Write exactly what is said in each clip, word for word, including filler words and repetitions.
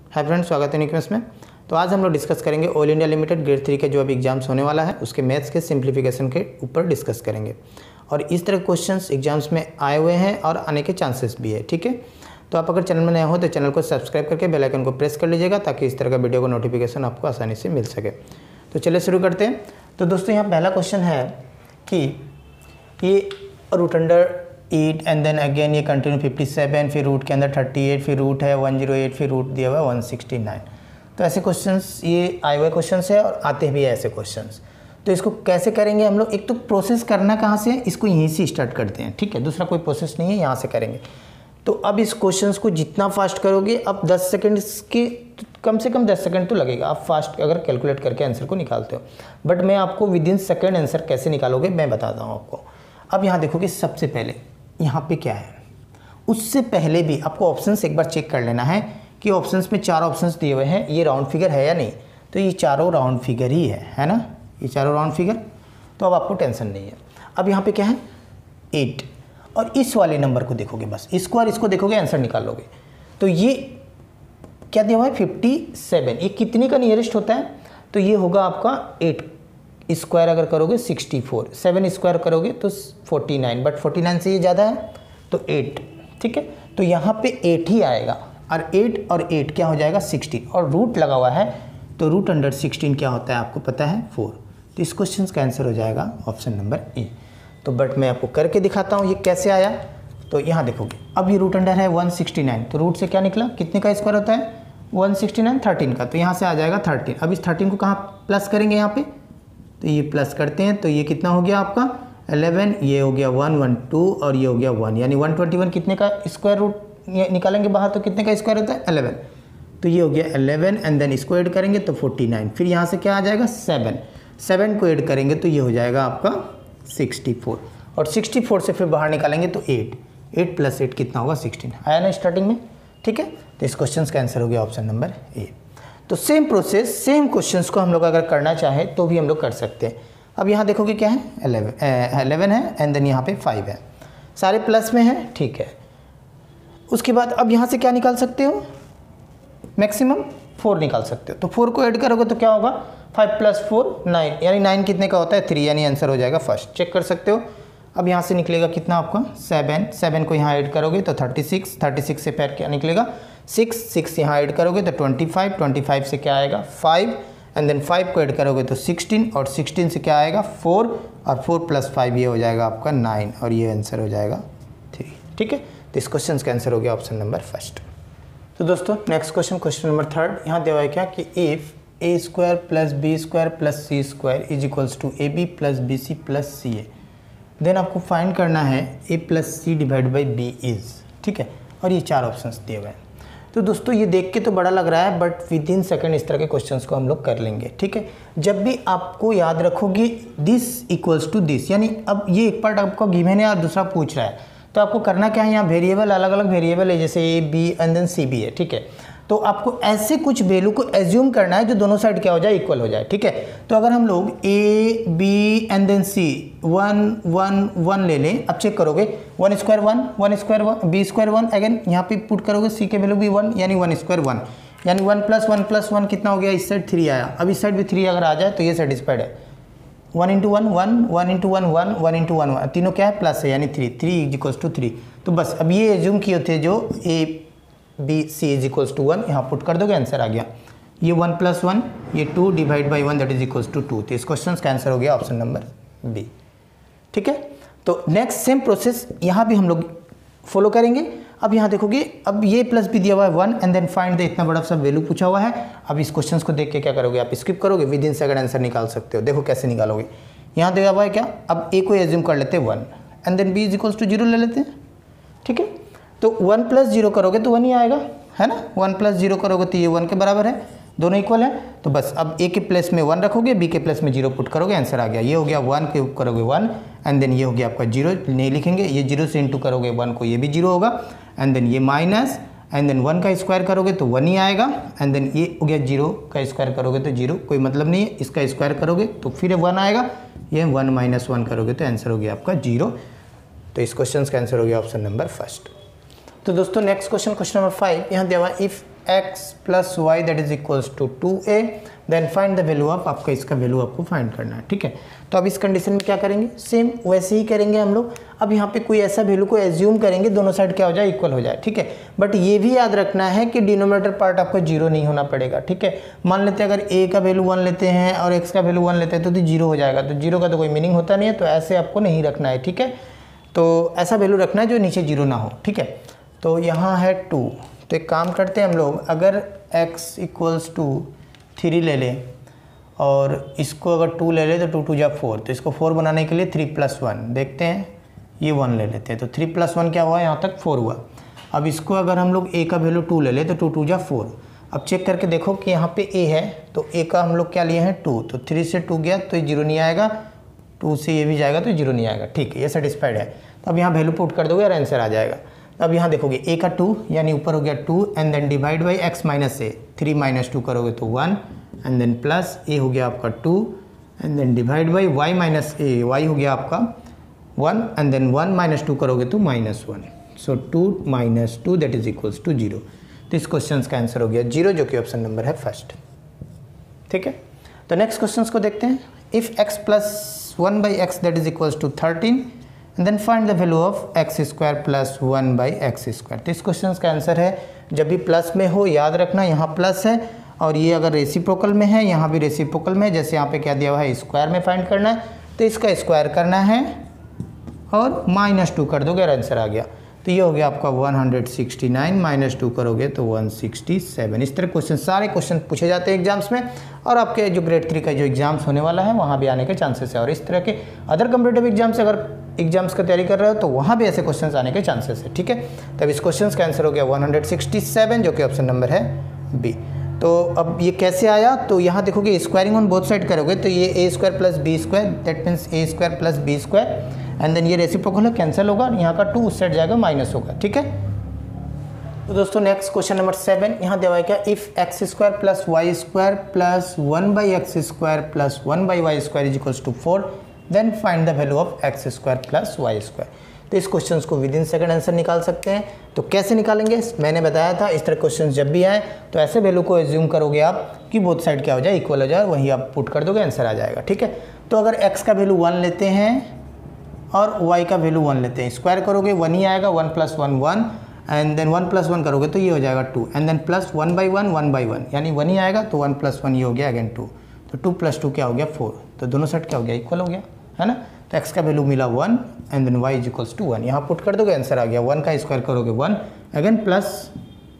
Hi friends, स्वागत है निकमेस में। तो आज हम लोग डिस्कस करेंगे all India limited grade three के जो अभी एग्जाम्स होने वाला है उसके मैथ्स के सिंप्लीफिकेशन के ऊपर डिस्कस करेंगे। और इस तरह के क्वेश्चंस एग्जाम्स में आए हुए हैं और आने के चांसेस भी है। ठीक है, तो आप अगर चैनल में नए हो तो चैनल को सब्सक्राइब करके बेल आइकन को प्रेस कर लीजिएगा ताकि इस तरह का वीडियो का नोटिफिकेशन आपको आसानी से मिल सके। तो चलिए शुरू करते हैं। तो दोस्तों यहाँ पहला क्वेश्चन है कि ये root under eight and then again ये कंटिन्यू फिफ्टी सेवन, फिर रूट के अंदर थर्टी एट, फिर रूट है वन ज़ीरो एट, फिर रूट दिया हुआ है वन सिक्सटी नाइन। तो ऐसे क्वेश्चंस ये आए हुए क्वेश्चंस है और आते भी है ऐसे क्वेश्चंस। तो इसको कैसे करेंगे हम लोग? एक तो प्रोसेस करना कहाँ से है, इसको यहीं से स्टार्ट करते हैं। ठीक है, दूसरा कोई प्रोसेस नहीं है, यहाँ से करेंगे। तो अब इस क्वेश्चंस को जितना फास्ट करोगे, अब दस सेकेंड के कम से कम दस सेकंड तो लगेगा आप फास्ट अगर कैलकुलेट करके आंसर को निकालते हो। बट मैं आपको विद इन सेकेंड आंसर कैसे निकालोगे मैं बताता हूँ आपको। अब यहाँ देखोगे, सबसे पहले यहाँ पे क्या है, उससे पहले भी आपको ऑप्शंस एक बार चेक कर लेना है कि ऑप्शंस में चार ऑप्शंस दिए हुए हैं, ये राउंड फिगर है या नहीं। तो ये चारों राउंड फिगर ही है है ना, ये चारों राउंड फिगर। तो अब आपको टेंशन नहीं है। अब यहाँ पे क्या है, एट, और इस वाले नंबर को देखोगे, बस इसको और इसको देखोगे, आंसर निकाल लोगे। तो ये क्या दिया हुआ है, फिफ्टी सेवन। ये कितने का नियरेस्ट होता है? तो ये होगा आपका एट स्क्वायर अगर करोगे सिक्सटी फोर, सेवन स्क्वायर करोगे तो forty nine, but forty nine से ये ज़्यादा है तो एट। ठीक है, तो यहाँ पे एट ही आएगा, और एट और एट क्या हो जाएगा सिक्सटीन, और रूट लगा हुआ है तो रूट अंडर सिक्सटीन क्या होता है आपको पता है, फोर। तो इस क्वेश्चन का आंसर हो जाएगा ऑप्शन नंबर ए। तो बट मैं आपको करके दिखाता हूँ ये कैसे आया। तो यहाँ देखोगे, अब ये रूट अंडर है वन सिक्सटी नाइन, तो रूट से क्या निकला, कितने का स्क्वायर होता है वन सिक्सटी नाइन, थर्टीन का। तो यहाँ से आ जाएगा थर्टीन। अब इस थर्टीन को कहाँ प्लस करेंगे, यहाँ पे। तो ये प्लस करते हैं तो ये कितना हो गया आपका इलेवन, ये हो गया वन वन टू, और ये हो गया वन, यानी वन ट्वेंटी वन कितने का स्क्वायर रूट निकालेंगे बाहर तो कितने का स्क्वायर होता है इलेवन। तो ये हो गया इलेवन एंड देन इसको ऐड करेंगे तो फोर्टी नाइन। फिर यहाँ से क्या आ जाएगा सेवन, सेवन को ऐड करेंगे तो ये हो जाएगा आपका सिक्सटी फोर, और सिक्सटी फोर से फिर बाहर निकालेंगे तो एट, एट प्लस एट कितना होगा सिक्सटीन, आया ना स्टार्टिंग में। ठीक है, तो इस क्वेश्चन का आंसर हो गया ऑप्शन नंबर ए। तो सेम प्रोसेस, सेम क्वेश्चंस को हम लोग अगर करना चाहें तो भी हम लोग कर सकते हैं। अब यहाँ देखोगे क्या है, एलेवन एलेवन है एंड देन यहाँ पे फाइव है, सारे प्लस में है। ठीक है, उसके बाद अब यहाँ से क्या निकाल सकते हो, मैक्सिमम फोर निकाल सकते हो। तो फोर को ऐड करोगे तो क्या होगा, फाइव प्लस फोर नाइन, यानी नाइन कितने का होता है थ्री, यानी आंसर हो जाएगा फर्स्ट। चेक कर सकते हो। अब यहाँ से निकलेगा कितना आपका सेवन, सेवन को यहाँ ऐड करोगे तो थर्टी सिक्स, थर्टी सिक्स से फिर क्या निकलेगा सिक्स, सिक्स यहाँ ऐड करोगे तो ट्वेंटी फाइव, ट्वेंटी फाइव से क्या आएगा फाइव, एंड देन फाइव को ऐड करोगे तो सिक्सटीन, और सिक्सटीन से क्या आएगा फोर, और फोर प्लस फाइव ये हो जाएगा आपका नाइन, और ये आंसर हो जाएगा थ्री। ठीक है, तो इस क्वेश्चन का आंसर हो गया ऑप्शन नंबर फर्स्ट। तो दोस्तों next question, question number third, यहाँ दिया हुआ है क्या कि if A square plus B square plus C square is equals to A B plus B C plus C A, then आपको फाइंड करना है A plus C divide by B is. ठीक है, और ये चार ऑप्शंस दिए हुए हैं। तो दोस्तों ये देख के तो बड़ा लग रहा है, बट विद इन सेकेंड इस तरह के क्वेश्चंस को हम लोग कर लेंगे। ठीक है, जब भी आपको याद रखोगे दिस इक्वल्स टू दिस, यानी अब ये एक पार्ट आपको गिवन है और दूसरा पूछ रहा है, तो आपको करना क्या है, यहाँ वेरिएबल अलग अलग वेरिएबल है, जैसे A B and then C B है। ठीक है, तो आपको ऐसे कुछ वैल्यू को एज्यूम करना है जो दोनों साइड क्या हो जाए, इक्वल हो जाए। ठीक है, तो अगर हम लोग A B and then C one one one ले लें, अब चेक करोगे one square one, one square one, B square one, again यहाँ पे पुट करोगे सी के वैल्यू भी वन, यानी वन स्क्वायर वन, यानी one plus one plus one कितना हो गया, इस साइड थ्री आया। अब इस साइड भी थ्री अगर आ जाए तो ये सेटिस्फाइड है। One into one one, one into one one, one into one one, तीनों क्या है प्लस है, यानी three, three is equals to three. तो बस अब ये एज्यूम किए थे जो A B C is equals to one, यहाँ पुट कर दोगे आंसर आ गया। ये वन प्लस वन, ये two divide by one that is equals to two. तो इस क्वेश्चन का आंसर हो गया ऑप्शन नंबर बी। ठीक है, तो नेक्स्ट सेम प्रोसेस यहाँ भी हम लोग फॉलो करेंगे। अब यहाँ देखोगे, अब ये प्लस भी दिया हुआ है one, and then find the, इतना बड़ा सा वैल्यू पूछा हुआ है। अब इस क्वेश्चन को देख के क्या करोगे, आप स्किप करोगे, विद इन सेकंड आंसर निकाल सकते हो। देखो कैसे निकालोगे, यहाँ दिया हुआ है क्या, अब ए को एज्यूम कर लेते हैं one, and then B is equals to zero ले लेते हैं। ठीक है, तो वन प्लस जीरो करोगे तो वन ही आएगा, है ना, वन प्लस जीरो करोगे तो ये वन के बराबर है, दोनों इक्वल है। तो बस अब ए के प्लेस में वन रखोगे, बी के प्लेस में जीरो पुट करोगे, आंसर आ गया। ये हो गया वन के करोगे वन, एंड देन ये हो गया आपका जीरो, नहीं लिखेंगे, ये जीरो से इंटू करोगे वन को, ये भी जीरो होगा, एंड देन ये माइनस, एंड देन वन का स्क्वायर करोगे तो वन ही आएगा, एंड देन ये हो गया जीरो का स्क्वायर करोगे तो जीरो, कोई मतलब नहीं है, इसका स्क्वायर करोगे तो फिर वन आएगा, ये वन माइनस वन करोगे तो आंसर हो गया आपका जीरो। तो इस क्वेश्चन का आंसर हो गया ऑप्शन नंबर फर्स्ट। तो दोस्तों next question, question number five, यहाँ दिया हुआ if x plus Y that is equals to two A, then find the value of, आपका इसका वैल्यू आपको फाइंड करना है, ठीक है। तो अब इस कंडीशन में क्या करेंगे, सेम वैसे ही करेंगे हम लोग। अब यहाँ पे कोई ऐसा वैल्यू को एज्यूम करेंगे दोनों साइड क्या हो जाए, इक्वल हो जाए, ठीक है। बट ये भी याद रखना है कि डिनोमिनेटर पार्ट आपका जीरो नहीं होना पड़ेगा, ठीक है। मान लेते हैं अगर ए का वैल्यू वन लेते हैं और एक्स का वैल्यू वन लेते हैं तो जीरो हो जाएगा, तो जीरो का तो कोई मीनिंग होता नहीं है, तो ऐसे आपको नहीं रखना है, ठीक है। तो ऐसा वैल्यू रखना है जो नीचे जीरो ना हो, ठीक है। तो यहाँ है टू, तो एक काम करते हैं हम लोग, अगर x इक्वल्स टू थ्री ले लें और इसको अगर टू ले लें तो टू टू जा फोर, तो इसको फोर बनाने के लिए थ्री प्लस वन, देखते हैं ये वन ले लेते हैं, तो थ्री प्लस वन क्या हुआ, यहाँ तक फोर हुआ। अब इसको अगर हम लोग a का वैल्यू टू ले लें तो टू टू जा फोर। अब चेक करके देखो कि यहाँ पे a है, तो a का हम लोग क्या लिए हैं टू, तो थ्री से टू गया तो ये जीरो नहीं आएगा, टू से ये भी जाएगा तो जीरो नहीं आएगा, ठीक है, ये सेटिस्फाइड है। तो अब यहाँ वैल्यू पुट कर दोगे और आंसर आ जाएगा। अब यहाँ देखोगे a का टू यानी ऊपर हो गया two and then divide by X minus A, three minus two करोगे तो one and then plus a हो गया आपका two and then divide by y minus A, y हो गया आपका one and then one minus two करोगे तो minus one, so two minus two that is equals to zero. तो इस क्वेश्चन का आंसर हो गया जीरो, जो कि ऑप्शन नंबर है फर्स्ट, ठीक है। तो नेक्स्ट क्वेश्चन को देखते हैं। If x plus one by X that is equals to thirteen and then find the value of X square plus one by x square. तो इस क्वेश्चन का आंसर है, जब भी प्लस में हो याद रखना यहाँ प्लस है, और ये अगर रेसिप्रोकल में है यहाँ भी रेसिप्रोकल में, जैसे यहाँ पे क्या दिया हुआ है स्क्वायर में फाइंड करना है, तो इसका स्क्वायर करना है और माइनस टू कर दोगे और आंसर आ गया। तो ये हो गया आपका one hundred sixty nine, minus two करोगे तो वन सिक्सटी सेवन। इस तरह क्वेश्चन, सारे क्वेश्चन पूछे जाते हैं एग्जाम्स में, और आपके जो ग्रेड थ्री का जो एग्जाम्स होने वाला है वहाँ भी आने के चांसेस है। और इस तरह के अदर कम्पिटेटिव एग्जाम्स अगर एग्जाम्स का तैयारी कर रहे हो तो वहाँ भी ऐसे क्वेश्चन आने के चांसेस है, ठीक है। तब इस क्वेश्चन का आंसर हो गया वन हंड्रेड सिक्सटी सेवन, जो कि ऑप्शन नंबर है बी। तो अब ये कैसे आया, तो यहाँ देखोगे स्क्वायरिंग ऑन बोथ साइड करोगे तो ये A square plus B square that means A square plus B square and then ये रेसिप्रोकल है, कैंसिल होगा, यहाँ का टू उस साइड जाएगा माइनस होगा, ठीक है। तो दोस्तों नेक्स्ट क्वेश्चन नंबर सेवन, यहाँ दिया हुआ है क्या, if X square plus Y square plus one by x square plus one by Y square is equals to four, then find the value of X square plus Y square. तो इस question को with in second answer निकाल सकते हैं। तो कैसे निकालेंगे, मैंने बताया था इस तरह क्वेश्चन जब भी आए तो ऐसे वैल्यू को एज्यूम करोगे आप कि बोथ साइड क्या हो जाए, इक्वल हो जाए, वही आप पुट कर दोगे, आंसर आ जाएगा, ठीक है। तो अगर x का वैल्यू वन लेते हैं और y का वैल्यू वन लेते हैं, स्क्वायर करोगे वन ही आएगा, one plus one one and then one plus one करोगे तो ये हो जाएगा two and then plus one by one one by one यानी वन ही आएगा, तो वन प्लस वन ये हो गया अगेन टू, तो टू प्लस टू क्या हो गया फोर, तो दोनों साइड क्या हो गया, इक्वल हो गया, है ना। तो x का वैल्यू मिला one and then y is equals to one, यहाँ पुट कर दोगे आंसर आ गया। वन का स्क्वायर करोगे वन अगेन प्लस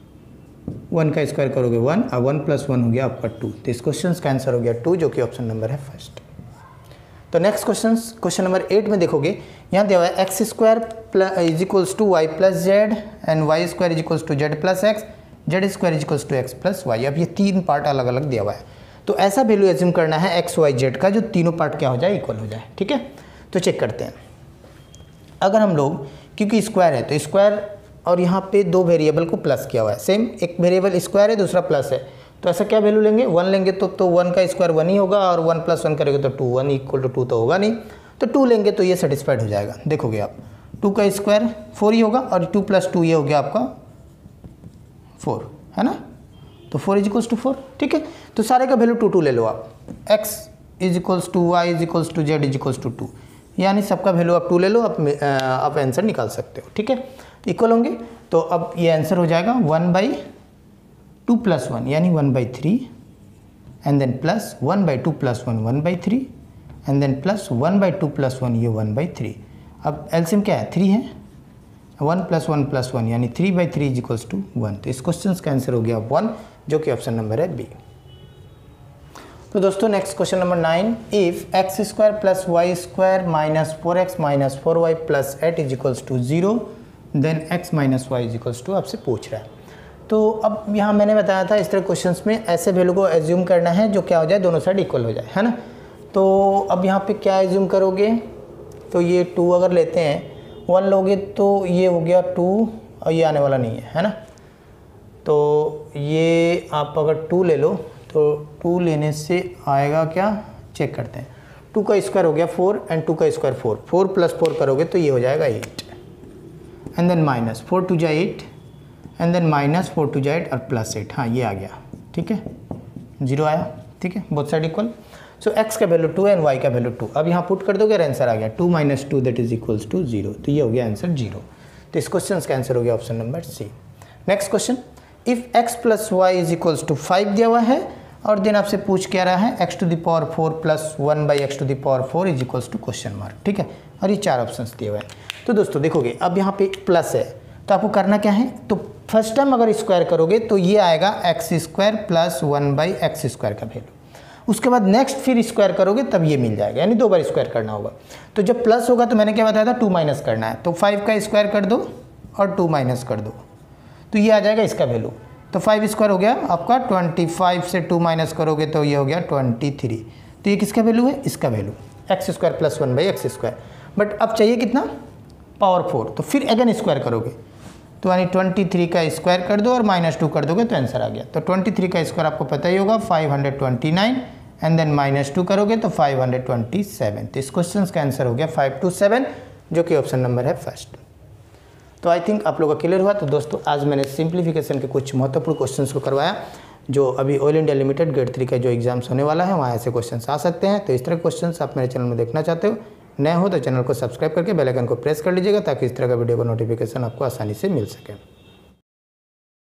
वन का स्क्वायर करोगे वन और वन प्लस वन हो गया आपका टू। तो इस क्वेश्चन का आंसर हो गया टू, जो कि ऑप्शन नंबर है फर्स्ट। तो next question question number eight में देखोगे, यहाँ दिया हुआ है X square is equals to Y plus Z and Y square is equals to Z plus X, Z square is equals to X plus Y. अब ये तीन पार्ट अलग अलग दिया हुआ है, तो ऐसा वैल्यू एज्यूम करना है एक्स वाई जेड का जो तीनों पार्ट क्या हो जाए, इक्वल हो जाए, ठीक है। तो चेक करते हैं, अगर हम लोग, क्योंकि स्क्वायर है तो स्क्वायर और यहाँ पे दो वेरिएबल को प्लस किया हुआ है, सेम एक वेरिएबल स्क्वायर है दूसरा प्लस है, तो ऐसा क्या वैल्यू लेंगे, वन लेंगे तो तो वन का स्क्वायर वन ही होगा और वन प्लस वन करेंगे तो two, one equal to two तो होगा नहीं, तो टू लेंगे तो ये सेटिस्फाइड हो जाएगा। देखोगे आप टू का स्क्वायर फोर ही होगा और टू प्लस टू ये हो गया आपका फोर, है ना, तो four is equals to four, ठीक है। तो सारे का वैल्यू टू टू ले लो आप, X is equals to Y is equals to Z is equals to two, यानी सबका वैल्यू आप टू ले लो, आप आप आंसर निकाल सकते हो, ठीक है। इक्वल होंगे तो अब ये आंसर हो जाएगा one by two plus one यानी one by three and then plus one by two plus one one by three and then plus one by two plus one ये वन बाई थ्री। अब LCM क्या है, three है, one plus one plus one यानी three by three is equals to one. तो इस question का answer हो गया वन, जो कि ऑप्शन नंबर है बी। तो दोस्तों next question number nine, if X square plus Y square minus four X minus four Y plus eight is equals to zero then X minus Y is equals to, आपसे पूछ रहा है। तो अब यहाँ मैंने बताया था इस तरह क्वेश्चंस में ऐसे वैल्यू को एज्यूम करना है जो क्या हो जाए, दोनों साइड इक्वल हो जाए, है ना। तो अब यहाँ पे क्या एज्यूम करोगे, तो ये टू अगर लेते हैं, वन लोगे तो ये हो गया टू और ये आने वाला नहीं है, है ना। तो ये आप अगर टू ले लो तो टू लेने से आएगा क्या, चेक करते हैं, टू का स्क्वायर हो गया फोर एंड टू का square four, four plus four करोगे तो ये हो जाएगा eight and then minus four two जा eight and then minus four two z और प्लस एट, हाँ ये आ गया, ठीक है, जीरो आया, ठीक है, both side equal. So x का वैल्यू टू है एंड वाई का वैल्यू टू, अब यहाँ पुट कर दोगे और आंसर आ गया two minus two that is equals to zero, तो ये हो गया आंसर जीरो। तो इस क्वेश्चन का आंसर हो गया option number C. Next question, if x plus y is equals to five दिया हुआ है और देन आपसे पूछ क्या रहा है x to the power four plus one by x to the power four is equals to question mark, ठीक है, और ये चार ऑप्शंस दिए हुए हैं। तो दोस्तों देखोगे अब यहाँ पे प्लस है तो आपको करना क्या है, तो फर्स्ट टाइम अगर स्क्वायर करोगे तो ये आएगा x square plus one by x square का वैल्यू, उसके बाद नेक्स्ट फिर स्क्वायर करोगे तब ये मिल जाएगा, यानी दो बार स्क्वायर करना होगा। तो जब प्लस होगा तो मैंने क्या बताया था, टू माइनस करना है, तो फाइव का स्क्वायर कर दो और टू माइनस कर दो तो ये आ जाएगा इसका वैल्यू। तो फाइव स्क्वायर हो गया आपका ट्वेंटी फाइव, से टू माइनस करोगे तो ये हो गया ट्वेंटी थ्री, तो ये किसका वैल्यू है, इसका value x square plus one by x square. But अब चाहिए कितना, पावर फोर, तो फिर अगेन स्क्वायर करोगे तो यानी ट्वेंटी थ्री का स्क्वायर कर दो और माइनस टू कर दोगे तो आंसर आ गया। तो ट्वेंटी थ्री का स्क्वायर आपको पता ही होगा five hundred twenty nine and then minus two करोगे तो फाइव हंड्रेड ट्वेंटी सेवन। तो इस क्वेश्चन का आंसर हो गया फाइव टू सेवन, जो कि ऑप्शन नंबर है फर्स्ट। तो आई थिंक आप लोगों का क्लियर हुआ। तो दोस्तों आज मैंने सिंप्लीफिकेशन के कुछ महत्वपूर्ण क्वेश्चंस को करवाया, जो अभी Oil India limited grade three का जो एग्जाम्स होने वाला है वहाँ ऐसे क्वेश्चंस आ सकते हैं। तो इस तरह क्वेश्चंस आप मेरे चैनल में देखना चाहते हो, नए हो तो चैनल को सब्सक्राइब करके बेल आइकन को प्रेस कर लीजिएगा ताकि इस तरह का वीडियो का नोटिफिकेशन आपको आसानी से मिल सके।